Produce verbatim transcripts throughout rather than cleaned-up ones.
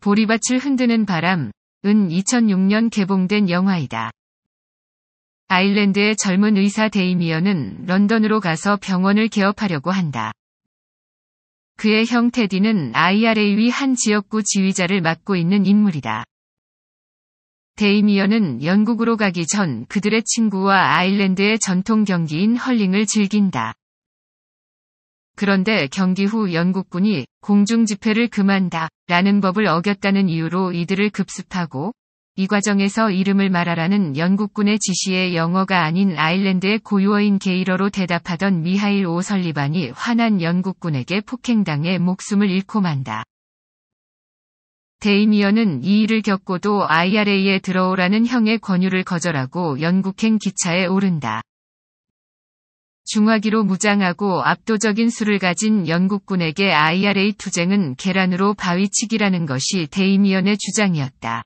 보리밭을 흔드는 바람은 이천육 년 개봉된 영화이다. 아일랜드의 젊은 의사 데이미언은 런던으로 가서 병원을 개업하려고 한다. 그의 형 테디는 아이알에이의 한 지역구 지휘자를 맡고 있는 인물이다. 데이미언은 영국으로 가기 전 그들의 친구와 아일랜드의 전통 경기인 헐링을 즐긴다. 그런데 경기 후 영국군이 공중집회를 금한다 라는 법을 어겼다는 이유로 이들을 급습하고, 이 과정에서 이름을 말하라는 영국군의 지시에 영어가 아닌 아일랜드의 고유어인 게일어로 대답하던 미하일 오설리반이 화난 영국군에게 폭행당해 목숨을 잃고 만다. 데이미언은 이 일을 겪고도 아이알에이에 들어오라는 형의 권유를 거절하고 영국행 기차에 오른다. 중화기로 무장하고 압도적인 수를 가진 영국군에게 아이알에이 투쟁은 계란으로 바위치기라는 것이 데이미언의 주장이었다.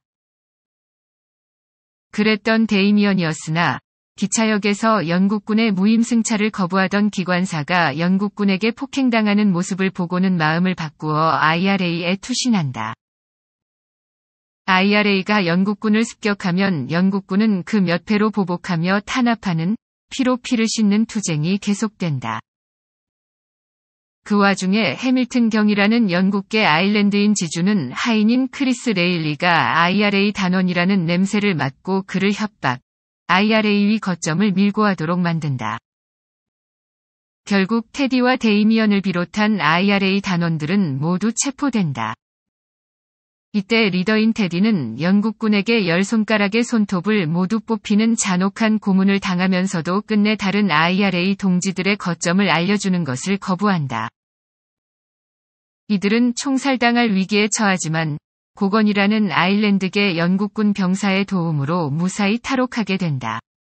그랬던 데이미언이었으나 기차역에서 영국군의 무임승차를 거부하던 기관사가 영국군에게 폭행당하는 모습을 보고는 마음을 바꾸어 아이알에이에 투신한다. 아이알에이가 영국군을 습격하면 영국군은 그 몇 배로 보복하며 탄압하는 피로 피를 씻는 투쟁이 계속된다. 그 와중에 해밀튼 경이라는 영국계 아일랜드인 지주는 하인인 크리스 레일리가 아이알에이 단원이라는 냄새를 맡고 그를 협박, 아이알에이의 거점을 밀고 하도록 만든다. 결국 테디와 데이미언을 비롯한 아이알에이 단원들은 모두 체포된다. 이때 리더인 테디는 영국군에게 열 손가락의 손톱을 모두 뽑히는 잔혹한 고문을 당하면서도 끝내 다른 아이알에이 동지들의 거점을 알려주는 것을 거부한다. 이들은 총살당할 위기에 처하지만 고건이라는 아일랜드계 영국군 병사의 도움으로 무사히 탈옥하게 된다.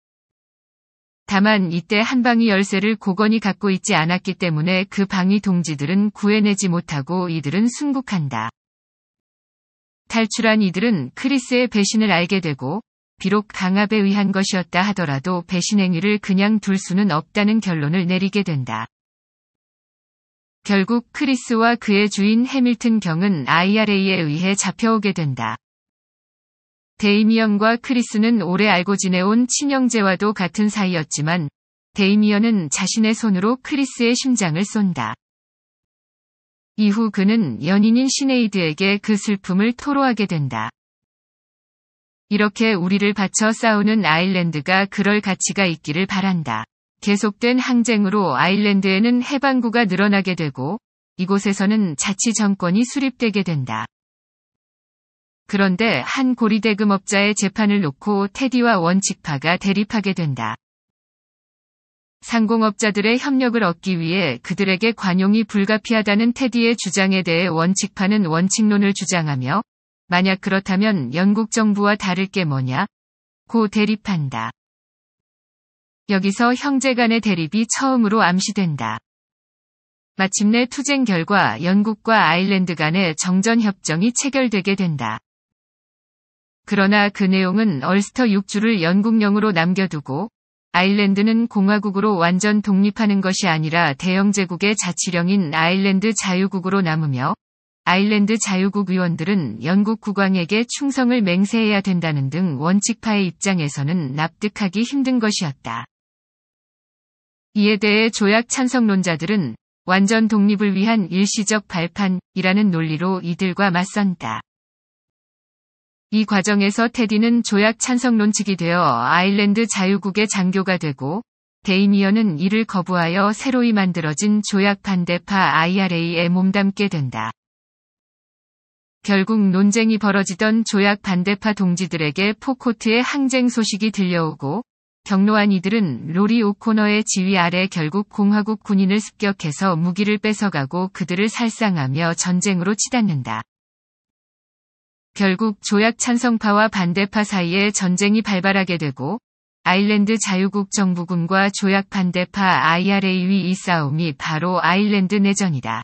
다만 이때 한 방위 열쇠를 고건이 갖고 있지 않았기 때문에 그 방위 동지들은 구해내지 못하고 이들은 순국한다. 탈출한 이들은 크리스의 배신을 알게 되고, 비록 강압에 의한 것이었다 하더라도 배신 행위를 그냥 둘 수는 없다는 결론을 내리게 된다. 결국 크리스와 그의 주인 해밀튼 경은 아이알에이에 의해 잡혀오게 된다. 데이미언과 크리스는 오래 알고 지내온 친형제와도 같은 사이였지만, 데이미언은 자신의 손으로 크리스의 심장을 쏜다. 이후 그는 연인인 시네이드에게 그 슬픔을 토로하게 된다. 이렇게 우리를 바쳐 싸우는 아일랜드가 그럴 가치가 있기를 바란다. 계속된 항쟁으로 아일랜드에는 해방구가 늘어나게 되고, 이곳에서는 자치 정권이 수립되게 된다. 그런데 한 고리대금업자의 재판을 놓고 테디와 원칙파가 대립하게 된다. 상공업자들의 협력을 얻기 위해 그들에게 관용이 불가피하다는 테디의 주장에 대해 원칙파는 원칙론을 주장하며, 만약 그렇다면 영국 정부와 다를 게 뭐냐? 고 대립한다. 여기서 형제 간의 대립이 처음으로 암시된다. 마침내 투쟁 결과 영국과 아일랜드 간의 정전협정이 체결되게 된다. 그러나 그 내용은 얼스터 육 주를 영국령으로 남겨두고, 아일랜드는 공화국으로 완전 독립하는 것이 아니라 대영제국의 자치령인 아일랜드 자유국으로 남으며, 아일랜드 자유국 의원들은 영국 국왕에게 충성을 맹세해야 된다는 등 원칙파의 입장에서는 납득하기 힘든 것이었다. 이에 대해 조약 찬성론자들은 완전 독립을 위한 일시적 발판이라는 논리로 이들과 맞선다. 이 과정에서 테디는 조약 찬성론 측이 되어 아일랜드 자유국의 장교가 되고, 데이미언은 이를 거부하여 새로이 만들어진 조약 반대파 아이알에이에 몸담게 된다. 결국 논쟁이 벌어지던 조약 반대파 동지들에게 포코트의 항쟁 소식이 들려오고, 경로한 이들은 로리 오코너의 지휘 아래 결국 공화국 군인을 습격해서 무기를 뺏어가고 그들을 살상하며 전쟁으로 치닫는다. 결국 조약 찬성파와 반대파 사이에 전쟁이 발발하게 되고, 아일랜드 자유국 정부군과 조약 반대파 아이알에이의 이 싸움이 바로 아일랜드 내전이다.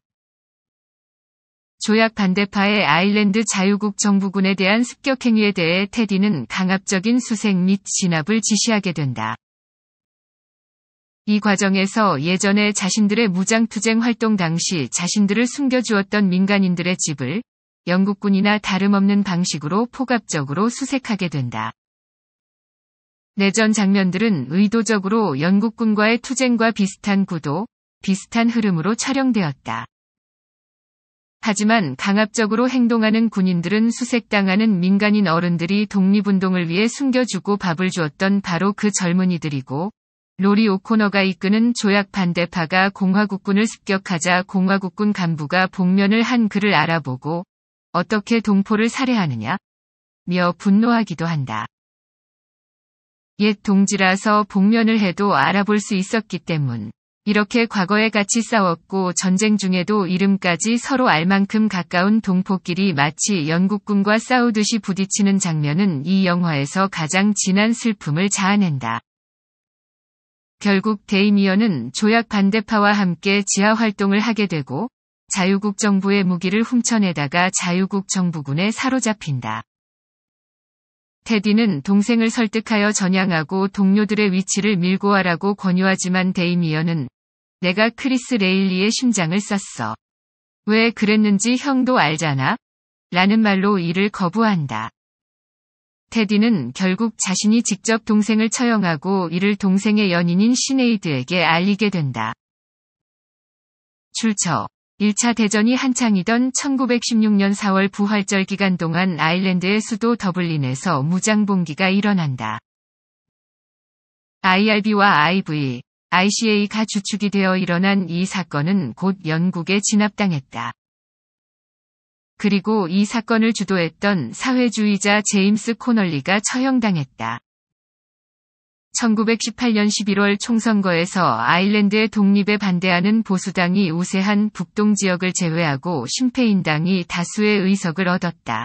조약 반대파의 아일랜드 자유국 정부군에 대한 습격 행위에 대해 테디는 강압적인 수색 및 진압을 지시하게 된다. 이 과정에서 예전에 자신들의 무장투쟁 활동 당시 자신들을 숨겨주었던 민간인들의 집을 영국군이나 다름없는 방식으로 포갑적으로 수색하게 된다. 내전 장면들은 의도적으로 영국군과의 투쟁과 비슷한 구도, 비슷한 흐름으로 촬영되었다. 하지만 강압적으로 행동하는 군인들은 수색당하는 민간인 어른들이 독립운동을 위해 숨겨주고 밥을 주었던 바로 그 젊은이들이고, 로리 오코너가 이끄는 조약 반대파가 공화국군을 습격하자 공화국군 간부가 복면을 한 그를 알아보고 어떻게 동포를 살해하느냐? 며 분노하기도 한다. 옛 동지라서 복면을 해도 알아볼 수 있었기 때문. 이렇게 과거에 같이 싸웠고 전쟁 중에도 이름까지 서로 알 만큼 가까운 동포끼리 마치 영국군과 싸우듯이 부딪히는 장면은 이 영화에서 가장 진한 슬픔을 자아낸다. 결국 데이미언은 조약 반대파와 함께 지하 활동을 하게 되고 자유국 정부의 무기를 훔쳐내다가 자유국 정부군에 사로잡힌다. 테디는 동생을 설득하여 전향하고 동료들의 위치를 밀고 하라고 권유하지만 데이미언은 내가 크리스 레일리의 심장을 쐈어. 왜 그랬는지 형도 알잖아? 라는 말로 이를 거부한다. 테디는 결국 자신이 직접 동생을 처형하고 이를 동생의 연인인 시네이드에게 알리게 된다. 출처 일 차 대전이 한창이던 천구백십육 년 사월 부활절 기간 동안 아일랜드의 수도 더블린에서 무장봉기가 일어난다. 아이알비와 아이브이, 아이씨에이가 주축이 되어 일어난 이 사건은 곧 영국에 진압당했다. 그리고 이 사건을 주도했던 사회주의자 제임스 코널리가 처형당했다. 천구백십팔 년 십일월 총선거에서 아일랜드의 독립에 반대하는 보수당이 우세한 북동 지역을 제외하고 심페인당이 다수의 의석을 얻었다.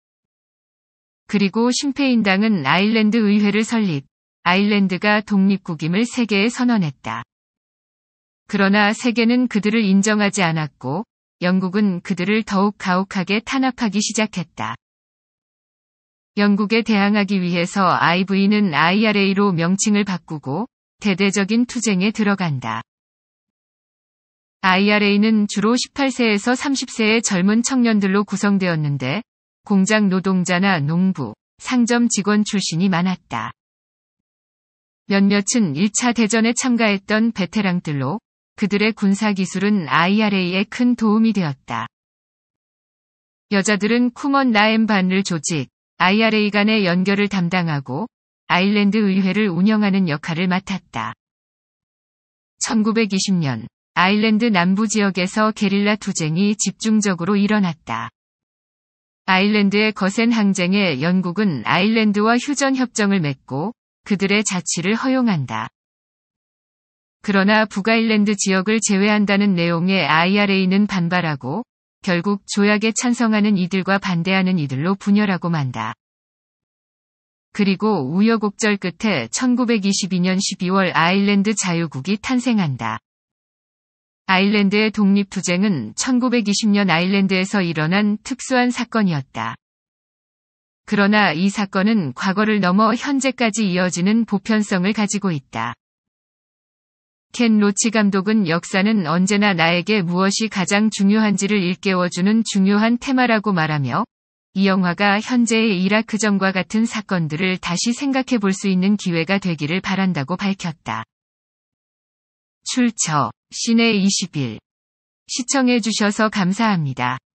그리고 심페인당은 아일랜드 의회를 설립, 아일랜드가 독립국임을 세계에 선언했다. 그러나 세계는 그들을 인정하지 않았고, 영국은 그들을 더욱 가혹하게 탄압하기 시작했다. 영국에 대항하기 위해서 아이브이는 아이알에이로 명칭을 바꾸고 대대적인 투쟁에 들어간다. 아이알에이는 주로 십팔 세에서 삼십 세의 젊은 청년들로 구성되었는데 공장 노동자나 농부, 상점 직원 출신이 많았다. 몇몇은 일 차 대전에 참가했던 베테랑들로 그들의 군사기술은 아이알에이에 큰 도움이 되었다. 여자들은 쿠먼 나엠반을 조직, 아이알에이 간의 연결을 담당하고 아일랜드 의회를 운영하는 역할을 맡았다. 천구백이십 년 아일랜드 남부 지역에서 게릴라 투쟁이 집중적으로 일어났다. 아일랜드의 거센 항쟁에 영국은 아일랜드와 휴전 협정을 맺고 그들의 자치를 허용한다. 그러나 북아일랜드 지역을 제외한다는 내용의 아이알에이는 반발하고 결국 조약에 찬성하는 이들과 반대하는 이들로 분열하고 만다. 그리고 우여곡절 끝에 천구백이십이 년 십이월 아일랜드 자유국이 탄생한다. 아일랜드의 독립투쟁은 천구백이십 년 아일랜드에서 일어난 특수한 사건이었다. 그러나 이 사건은 과거를 넘어 현재까지 이어지는 보편성을 가지고 있다. 켄 로치 감독은 역사는 언제나 나에게 무엇이 가장 중요한지를 일깨워주는 중요한 테마라고 말하며 이 영화가 현재의 이라크전과 같은 사건들을 다시 생각해 볼 수 있는 기회가 되기를 바란다고 밝혔다. 출처 시내 이십일 시청해 주셔서 감사합니다.